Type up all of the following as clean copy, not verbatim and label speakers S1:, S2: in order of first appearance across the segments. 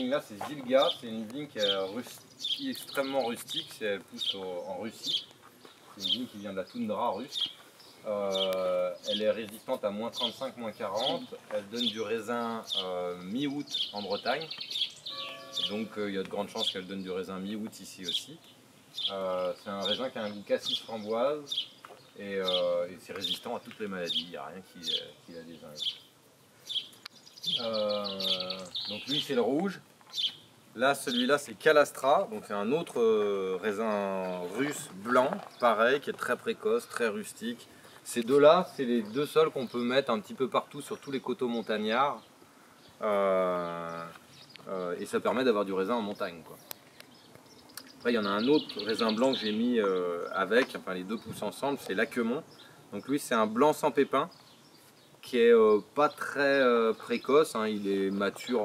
S1: vigne-là, c'est Zilga. C'est une vigne qui est extrêmement rustique. Elle pousse en Russie. C'est une vigne qui vient de la toundra russe. Elle est résistante à moins 35, moins 40. Elle donne du raisin mi-août en Bretagne. Donc il y a de grandes chances qu'elle donne du raisin mi-août ici aussi. C'est un raisin qui a un goût cassis framboise et c'est résistant à toutes les maladies. Il n'y a rien qui la désingue. Donc lui c'est le rouge. Là celui-là c'est Calastra. Donc c'est un autre raisin russe blanc, pareil, qui est très précoce, très rustique. Ces deux-là, c'est les deux seuls qu'on peut mettre un petit peu partout sur tous les coteaux montagnards. Et ça permet d'avoir du raisin en montagne, quoi. Après, il y en a un autre raisin blanc que j'ai mis avec, enfin les deux poussent ensemble, c'est l'Aquemont. Donc lui, c'est un blanc sans pépins qui est pas très précoce, hein. Il est mature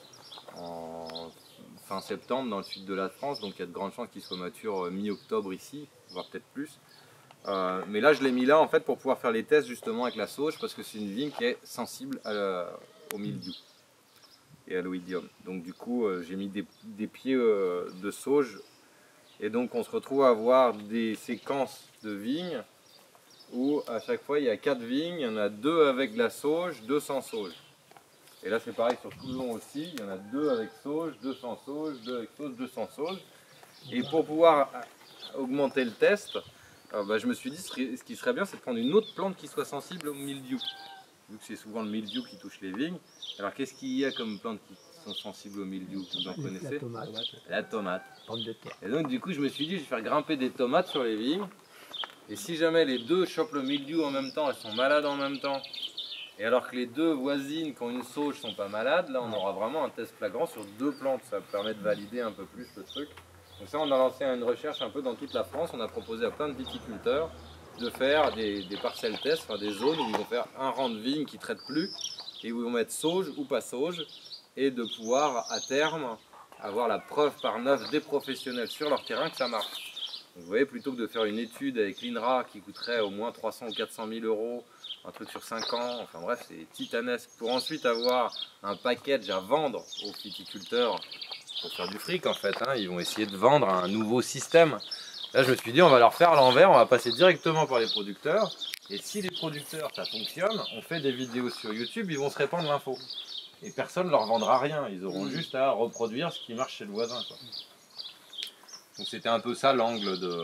S1: en fin septembre dans le sud de la France, donc il y a de grandes chances qu'il soit mature mi-octobre ici, voire peut-être plus. Mais là je l'ai mis là en fait pour pouvoir faire les tests justement avec la sauge, parce que c'est une vigne qui est sensible au mildiou et à l'oïdium. Donc du coup j'ai mis des pieds de sauge, et donc on se retrouve à avoir des séquences de vignes où à chaque fois il y a 4 vignes, il y en a 2 avec de la sauge, 2 sans sauge. Et là c'est pareil sur tout le long aussi, il y en a 2 avec sauge, 2 sans sauge, 2 avec sauge, 2 sans sauge. Et pour pouvoir augmenter le test, je me suis dit ce qui serait bien, c'est de prendre une autre plante qui soit sensible au mildiou. Vu que c'est souvent le mildiou qui touche les vignes. Alors qu'est-ce qu'il y a comme plantes qui sont sensibles au mildiou? Vous en connaissez?
S2: La tomate.
S1: La tomate.
S2: Pomme de terre.
S1: Et donc du coup je me suis dit je vais faire grimper des tomates sur les vignes. Et si jamais les deux chopent le mildiou en même temps, elles sont malades en même temps, et alors que les deux voisines qui ont une sauge sont pas malades, là on aura vraiment un test flagrant sur 2 plantes. Ça permet de valider un peu plus le truc. Donc ça, on a lancé une recherche un peu dans toute la France. On a proposé à plein de viticulteurs de faire des parcelles tests, enfin des zones où ils vont faire un rang de vigne qui ne traite plus et où ils vont mettre sauge ou pas sauge, et de pouvoir à terme avoir la preuve par 9 des professionnels sur leur terrain que ça marche. Donc vous voyez, plutôt que de faire une étude avec l'INRA qui coûterait au moins 300 ou 400 000 euros, un truc sur 5 ans, enfin bref, c'est titanesque, pour ensuite avoir un package à vendre aux viticulteurs pour faire du fric en fait, hein. Ils vont essayer de vendre un nouveau système. Là je me suis dit on va leur faire à l'envers, on va passer directement par les producteurs, et si les producteurs ça fonctionne, on fait des vidéos sur YouTube, ils vont se répandre l'info. Et personne ne leur vendra rien, ils auront juste à reproduire ce qui marche chez le voisin, quoi. Donc c'était un peu ça l'angle de...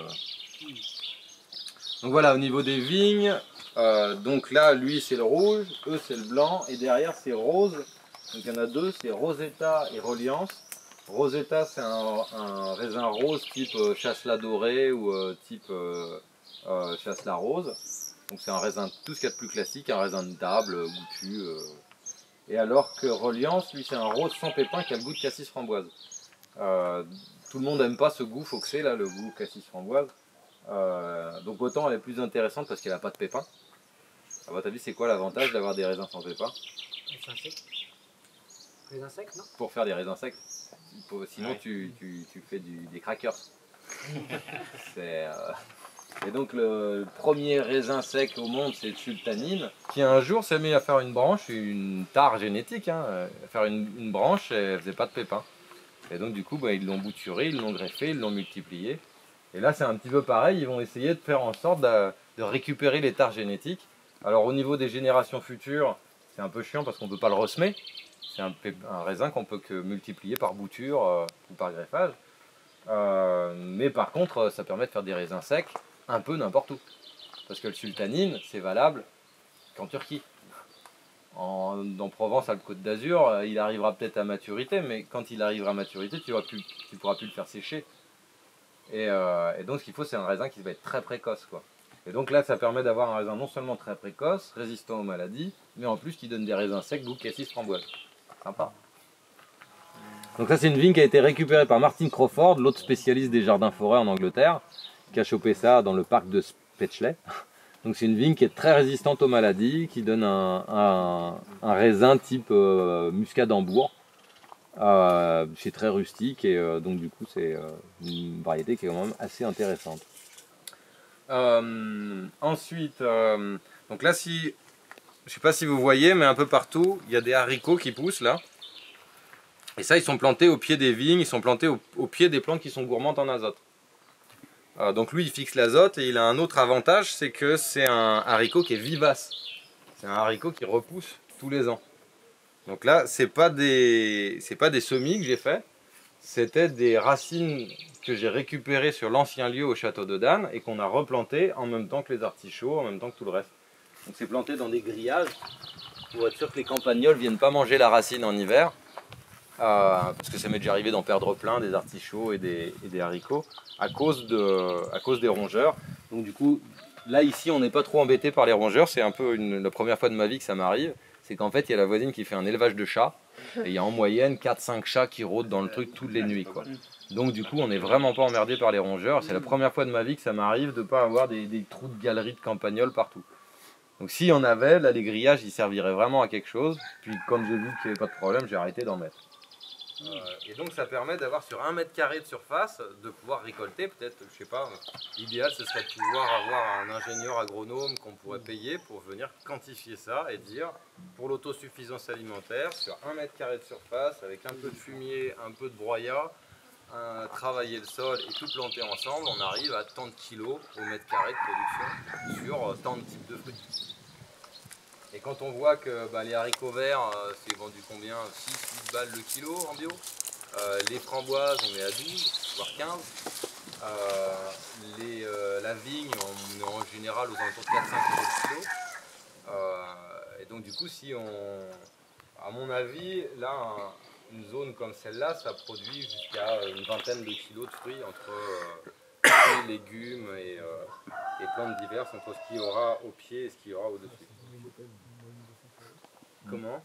S1: Donc voilà, au niveau des vignes, donc là lui c'est le rouge, eux c'est le blanc, et derrière c'est rose. Donc il y en a 2, c'est Rosetta et Reliance. Rosetta c'est un raisin rose type Chasselas doré ou type Chasselas rose. Donc c'est un raisin tout ce qu'il y a de plus classique, un raisin de table, goûtu. Et alors que Reliance, lui c'est un rose sans pépins qui a le goût de cassis framboise. Tout le monde n'aime pas ce goût foxé là, le goût cassis framboise. Donc autant elle est plus intéressante parce qu'elle n'a pas de pépins. À votre avis c'est quoi l'avantage d'avoir des raisins sans pépins?
S2: Raisins secs. Raisins secs, non?
S1: Pour faire des raisins secs. Sinon ouais. tu fais des crackers. Et donc le premier raisin sec au monde c'est le sultanine, qui un jour s'est mis à faire une branche, une tare génétique, hein, à faire une branche et elle faisait pas de pépins. Et donc du coup ils l'ont bouturé, ils l'ont greffé, ils l'ont multiplié. Et là c'est un petit peu pareil, ils vont essayer de faire en sorte de récupérer les tares génétiques. Alors au niveau des générations futures, c'est un peu chiant parce qu'on ne peut pas le ressemer. C'est un raisin qu'on peut que multiplier par bouture ou par greffage. Mais par contre, ça permet de faire des raisins secs un peu n'importe où. Parce que le sultanine, c'est valable qu'en Turquie. En Provence, à la Côte d'Azur, il arrivera peut-être à maturité, mais quand il arrivera à maturité, tu ne pourras plus le faire sécher. Et donc, ce qu'il faut, c'est un raisin qui va être très précoce, quoi. Et donc là, ça permet d'avoir un raisin non seulement très précoce, résistant aux maladies, mais en plus qui donne des raisins secs goût cassis framboise. Sympa. Donc ça c'est une vigne qui a été récupérée par Martin Crawford, l'autre spécialiste des jardins forêts en Angleterre, qui a chopé ça dans le parc de Spetchley. Donc c'est une vigne qui est très résistante aux maladies, qui donne un raisin type muscat d'Hambourg. C'est très rustique et donc du coup c'est une variété qui est quand même assez intéressante. Ensuite, donc là si... Je ne sais pas si vous voyez, mais un peu partout, il y a des haricots qui poussent là. Et ça, ils sont plantés au pied des vignes, ils sont plantés au pied des plantes qui sont gourmandes en azote. Donc lui, il fixe l'azote et il a un autre avantage, c'est que c'est un haricot qui est vivace. C'est un haricot qui repousse tous les ans. Donc là, c'est pas des semis que j'ai fait, c'était des racines que j'ai récupérées sur l'ancien lieu au château de Dan et qu'on a replanté en même temps que les artichauts, en même temps que tout le reste. Donc c'est planté dans des grillages pour être sûr que les campagnols ne viennent pas manger la racine en hiver. Parce que ça m'est déjà arrivé d'en perdre plein, des artichauts et des haricots, à cause des rongeurs. Donc du coup, là ici on n'est pas trop embêté par les rongeurs, c'est un peu la première fois de ma vie que ça m'arrive. C'est qu'en fait il y a la voisine qui fait un élevage de chats, et il y a en moyenne 4-5 chats qui rôdent dans le truc toutes les nuits, quoi. Donc du coup on n'est vraiment pas emmerdé par les rongeurs, c'est la première fois de ma vie que ça m'arrive de ne pas avoir des trous de galeries de campagnols partout. Donc s'il y en avait, là les grillages ils serviraient vraiment à quelque chose, puis comme j'ai vu qu'il n'y avait pas de problème, j'ai arrêté d'en mettre. Et donc ça permet d'avoir sur 1 mètre carré de surface, de pouvoir récolter, peut-être, je sais pas, l'idéal ce serait de pouvoir avoir un ingénieur agronome qu'on pourrait payer pour venir quantifier ça et dire, pour l'autosuffisance alimentaire, sur 1 mètre carré de surface, avec un peu de fumier, un peu de broyat, travailler le sol et tout planter ensemble, on arrive à tant de kilos au mètre carré de production sur tant de types de fruits. Et quand on voit que les haricots verts, c'est vendu combien, 6-8 balles le kilo en bio. Les framboises, on est à 12, voire 15. La vigne, on est en général aux alentours de 4-5 euros le kilo. Et donc du coup, si à mon avis, là, une zone comme celle-là, ça produit jusqu'à une vingtaine de kilos de fruits entre fruits, légumes et plantes diverses, entre ce qu'il y aura au pied et ce qu'il y aura au-dessus. Comment?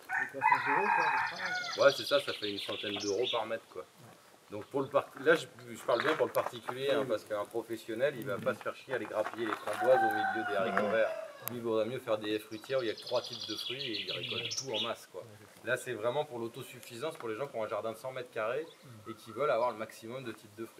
S1: Ouais, c'est ça, ça fait une centaine d'euros par mètre, quoi. Donc pour là, je parle bien pour le particulier, hein, parce qu'un professionnel, il va pas se faire chier à aller grappiller les framboises au milieu des haricots verts. Lui, il vaudrait mieux faire des haies fruitières où il y a que 3 types de fruits et il récolte tout en masse, quoi. Là, c'est vraiment pour l'autosuffisance, pour les gens qui ont un jardin de 100 mètres carrés et qui veulent avoir le maximum de types de fruits.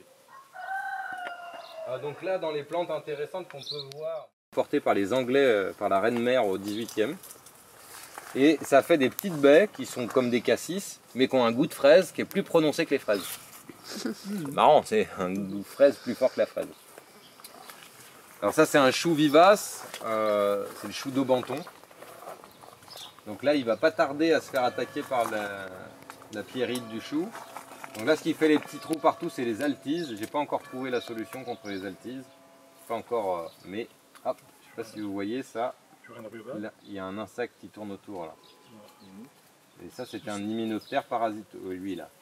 S1: Donc là, dans les plantes intéressantes qu'on peut voir, portées par les Anglais, par la reine mère au 18e. Et ça fait des petites baies qui sont comme des cassis, mais qui ont un goût de fraise qui est plus prononcé que les fraises. C'est marrant, c'est un goût de fraise plus fort que la fraise. Alors ça c'est un chou vivace, c'est le chou d'Aubenton. Donc là il va pas tarder à se faire attaquer par la pierrite du chou. Donc là ce qui fait les petits trous partout c'est les altises. J'ai pas encore trouvé la solution contre les altises. Pas encore, mais hop, je sais pas si vous voyez ça. Là, il y a un insecte qui tourne autour là. Et ça c'était un hyménoptère parasite, lui là.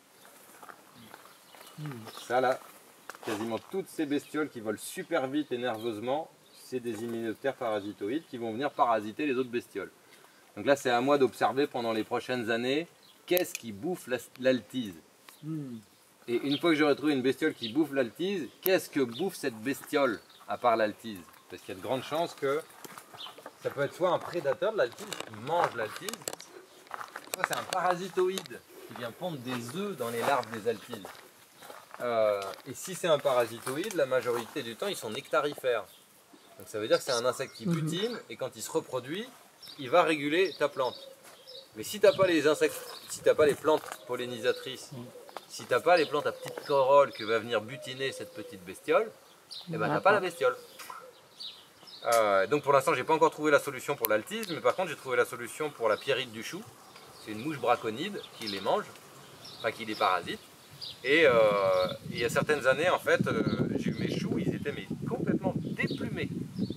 S1: Ça là, quasiment toutes ces bestioles qui volent super vite et nerveusement, c'est des hyménoptères parasitoïdes qui vont venir parasiter les autres bestioles. Donc là c'est à moi d'observer pendant les prochaines années qu'est-ce qui bouffe l'altise. Et une fois que j'aurai trouvé une bestiole qui bouffe l'altise, qu'est-ce que bouffe cette bestiole à part l'altise? Parce qu'il y a de grandes chances que ça peut être soit un prédateur de l'altise qui mange l'altise, soit c'est un parasitoïde qui vient pondre des œufs dans les larves des altises. Et si c'est un parasitoïde, la majorité du temps ils sont nectarifères. Donc ça veut dire que c'est un insecte qui butine et quand il se reproduit, il va réguler ta plante. Mais si tu n'as pas les insectes, si tu n'as pas les plantes pollinisatrices, si tu n'as pas les plantes à petite corolle que va venir butiner cette petite bestiole, eh ben, tu n'as pas la bestiole. Donc pour l'instant j'ai pas encore trouvé la solution pour l'altise, mais par contre j'ai trouvé la solution pour la pierrite du chou. C'est une mouche braconide qui les mange, enfin qui les parasite. Et il y a certaines années en fait, j'ai eu mes choux, ils étaient complètement déplumés.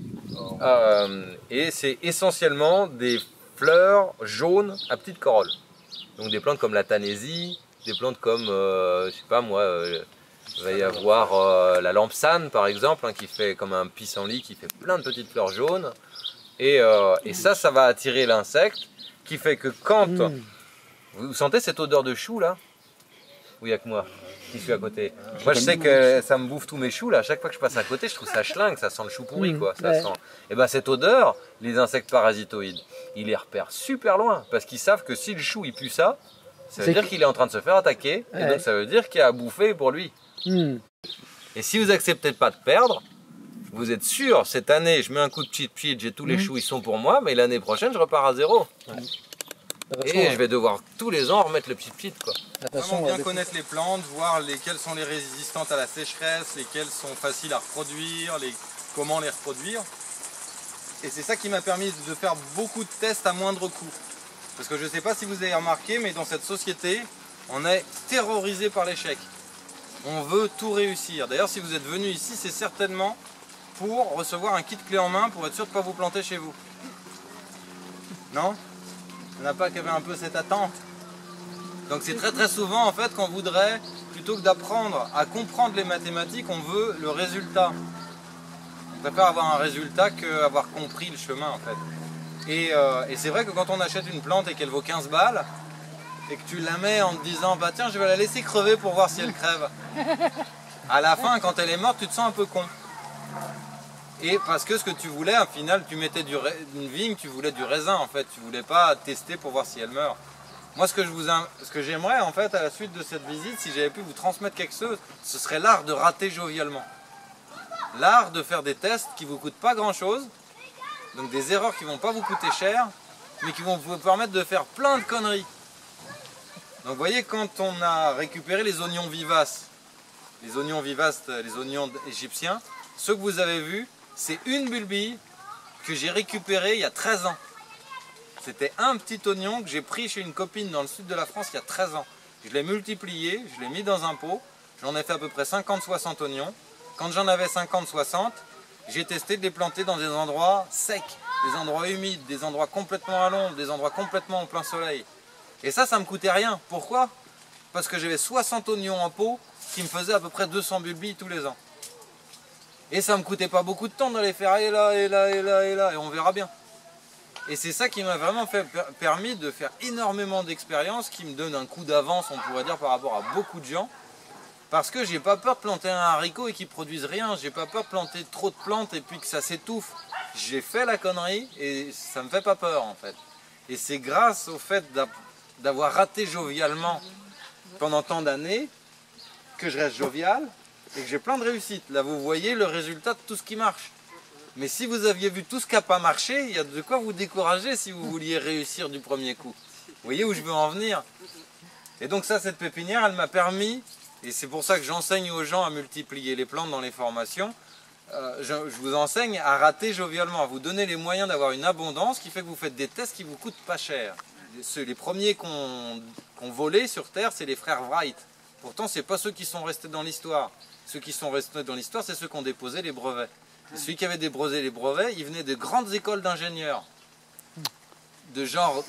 S1: Et c'est essentiellement des fleurs jaunes à petite corolle. Donc des plantes comme la tanésie, des plantes comme, je sais pas moi, il va y avoir la lampsane par exemple, hein, qui fait comme un pissenlit qui fait plein de petites fleurs jaunes. Et ça va attirer l'insecte, qui fait que quand... Vous sentez cette odeur de chou là? Oui, il n'y a que moi qui suis à côté. Moi je sais que ça me bouffe tous mes choux là, à chaque fois que je passe à côté je trouve ça schlingue, ça sent le chou pourri quoi. Ça sent... Et ben cette odeur, les insectes parasitoïdes, ils les repèrent super loin, parce qu'ils savent que si le chou il pue ça, ça veut dire qu'il est en train de se faire attaquer, et donc ça veut dire qu'il y a à bouffer pour lui. Et si vous n'acceptez pas de perdre, vous êtes sûr, cette année je mets un coup de cheat, j'ai tous les choux, ils sont pour moi, mais l'année prochaine je repars à zéro. Et je vais devoir tous les ans remettre le pit quoi.
S3: Vraiment bien connaître les plantes, voir lesquelles sont les résistantes à la sécheresse, lesquelles sont faciles à reproduire, comment les reproduire. Et c'est ça qui m'a permis de faire beaucoup de tests à moindre coût. Parce que je ne sais pas si vous avez remarqué, mais dans cette société, on est terrorisé par l'échec. On veut tout réussir. D'ailleurs, si vous êtes venu ici, c'est certainement pour recevoir un kit clé en main pour être sûr de ne pas vous planter chez vous. Non? Il n'y en a pas qui avait un peu cette attente. Donc c'est très souvent en fait qu'on voudrait, plutôt que d'apprendre à comprendre les mathématiques, on veut le résultat. On préfère avoir un résultat qu'avoir compris le chemin en fait. Et c'est vrai que quand on achète une plante et qu'elle vaut 15 balles, et que tu la mets en te disant bah tiens je vais la laisser crever pour voir si elle crève. À la fin quand elle est morte tu te sens un peu con. Et parce que ce que tu voulais, au final, tu mettais une vigne, tu voulais du raisin en fait, tu voulais pas tester pour voir si elle meurt. Moi, ce que j'aimerais en fait à la suite de cette visite, si j'avais pu vous transmettre quelque chose, ce serait l'art de rater jovialement. L'art de faire des tests qui vous coûtent pas grand chose, donc des erreurs qui vont pas vous coûter cher, mais qui vont vous permettre de faire plein de conneries. Donc vous voyez, quand on a récupéré les oignons vivaces, les oignons égyptiens, ceux que vous avez vus, c'est une bulbille que j'ai récupérée il y a 13 ans. C'était un petit oignon que j'ai pris chez une copine dans le sud de la France il y a 13 ans. Je l'ai multiplié, je l'ai mis dans un pot, j'en ai fait à peu près 50-60 oignons. Quand j'en avais 50-60, j'ai testé de les planter dans des endroits secs, des endroits humides, des endroits complètement à l'ombre, des endroits complètement au plein soleil. Et ça me coûtait rien. Pourquoi? Parce que j'avais 60 oignons en pot qui me faisaient à peu près 200 bulbilles tous les ans. Et ça me coûtait pas beaucoup de temps de les faire et là, et là, et là, et là, et on verra bien. Et c'est ça qui m'a vraiment permis de faire énormément d'expériences, qui me donne un coup d'avance, on pourrait dire, par rapport à beaucoup de gens. Parce que j'ai pas peur de planter un haricot et qu'il produise rien, j'ai pas peur de planter trop de plantes et puis que ça s'étouffe. J'ai fait la connerie et ça me fait pas peur en fait. Et c'est grâce au fait d'avoir raté jovialement pendant tant d'années que je reste jovial et que j'ai plein de réussites. Là vous voyez le résultat de tout ce qui marche. Mais si vous aviez vu tout ce qui n'a pas marché, il y a de quoi vous décourager si vous vouliez réussir du premier coup. Vous voyez où je veux en venir? Et donc ça, cette pépinière, elle m'a permis, et c'est pour ça que j'enseigne aux gens à multiplier les plantes dans les formations, je vous enseigne à rater jovialement, à vous donner les moyens d'avoir une abondance qui fait que vous faites des tests qui ne vous coûtent pas cher. Les premiers qu'on volé sur Terre, c'est les frères Wright. Pourtant, ce n'est pas ceux qui sont restés dans l'histoire. Ceux qui sont restés dans l'histoire, c'est ceux qui ont déposé les brevets. Et celui qui avait déposé les brevets, il venait de grandes écoles d'ingénieurs. De genre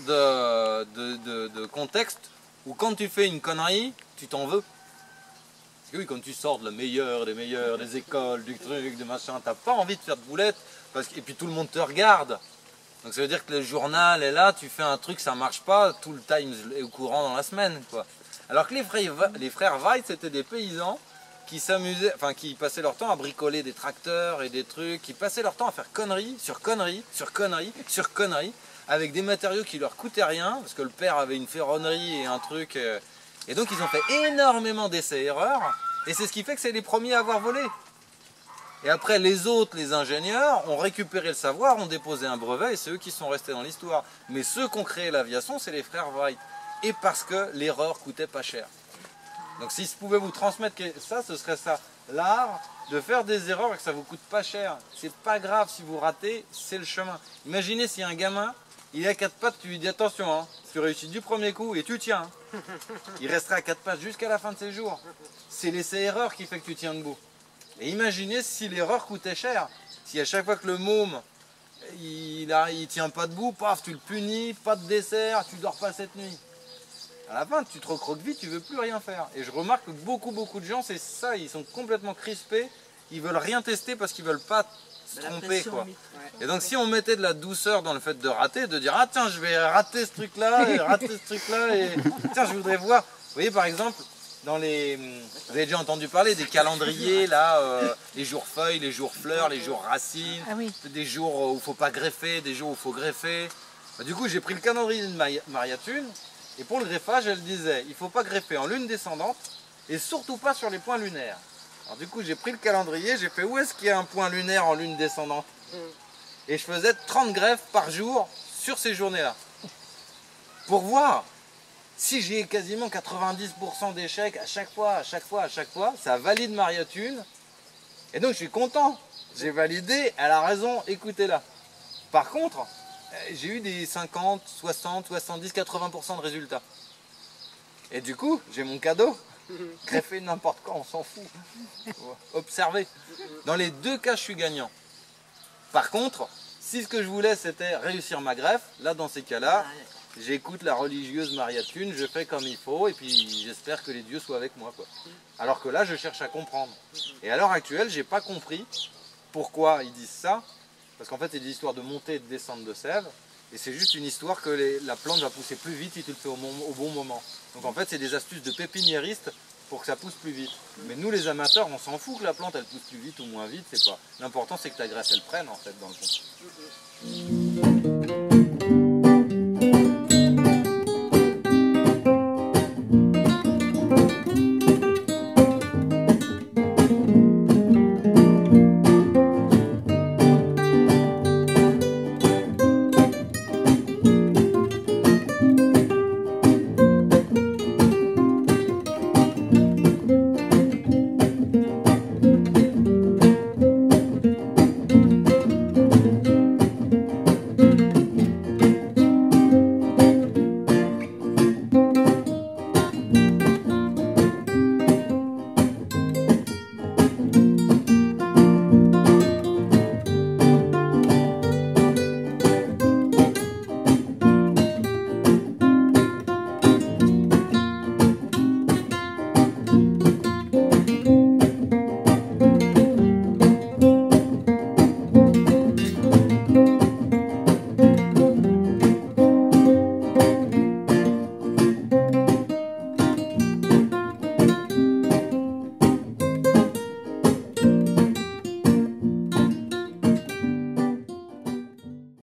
S3: de contexte où quand tu fais une connerie, tu t'en veux. Parce que oui, quand tu sors de le meilleur, des meilleurs, des écoles, du truc, du machin, t'as pas envie de faire de boulettes, et puis tout le monde te regarde. Donc ça veut dire que le journal est là, tu fais un truc, ça marche pas, tout le Times est au courant dans la semaine, quoi. Alors que les frères Wright, c'était des paysans qui s'amusaient, enfin qui passaient leur temps à bricoler des tracteurs et des trucs, qui passaient leur temps à faire conneries, sur conneries, sur conneries, sur conneries, avec des matériaux qui leur coûtaient rien, parce que le père avait une ferronnerie et un truc, et donc ils ont fait énormément d'essais-erreurs, et c'est ce qui fait que c'est les premiers à avoir volé. Et après les autres, les ingénieurs, ont récupéré le savoir, ont déposé un brevet, et c'est eux qui sont restés dans l'histoire. Mais ceux qui ont créé l'aviation, c'est les frères Wright, et parce que l'erreur coûtait pas cher. Donc si je pouvais vous transmettre ça, ce serait ça. L'art de faire des erreurs et que ça vous coûte pas cher. C'est pas grave si vous ratez, c'est le chemin. Imaginez si un gamin, il est à 4 pattes, tu lui dis attention, hein, tu réussis du premier coup et tu tiens. Hein. Il restera à 4 pattes jusqu'à la fin de ses jours. C'est l'essai-erreur qui fait que tu tiens debout. Et imaginez si l'erreur coûtait cher. Si à chaque fois que le môme, il tient pas debout, paf, tu le punis, pas de dessert, tu dors pas cette nuit. À la fin, tu te recroquevilles, tu veux plus rien faire. Et je remarque que beaucoup de gens, c'est ça, ils sont complètement crispés, ils veulent rien tester parce qu'ils veulent pas se tromper, quoi. Et donc si on mettait de la douceur dans le fait de rater, de dire ah tiens je vais rater ce truc là, et rater ce truc là, et tiens je voudrais voir. Vous voyez par exemple, vous avez déjà entendu parler des calendriers là, les jours feuilles, les jours fleurs, les jours racines, ah oui. Des jours où il ne faut pas greffer, des jours où il faut greffer. Du coup j'ai pris le calendrier de Maria Thune. Et pour le greffage, elle disait, il ne faut pas greffer en lune descendante et surtout pas sur les points lunaires. Alors du coup, j'ai pris le calendrier, j'ai fait où est-ce qu'il y a un point lunaire en lune descendante? Et je faisais 30 greffes par jour sur ces journées-là. pour voir si j'ai quasiment 90% d'échecs à chaque fois, ça valide Maria-Thune. Et donc je suis content, j'ai validé, elle a raison, écoutez-la. Par contre, j'ai eu des 50, 60, 70, 80% de résultats. Et du coup, j'ai mon cadeau. Greffer n'importe quoi, on s'en fout. Observez. Dans les deux cas, je suis gagnant. Par contre, si ce que je voulais c'était réussir ma greffe, là dans ces cas-là, j'écoute la religieuse Maria-Thune, je fais comme il faut et puis j'espère que les dieux soient avec moi, quoi. Alors que là, je cherche à comprendre. Et à l'heure actuelle, j'ai pas compris pourquoi ils disent ça. Parce qu'en fait, c'est des histoires de montée et de descente de sève. Et c'est juste une histoire que la plante va pousser plus vite si tu le fais au bon moment. Donc en fait, c'est des astuces de pépiniéristes pour que ça pousse plus vite. Mais nous, les amateurs, on s'en fout que la plante, elle pousse plus vite ou moins vite. C'est pas. L'important, c'est que ta graisse, elle prenne, en fait, dans le fond.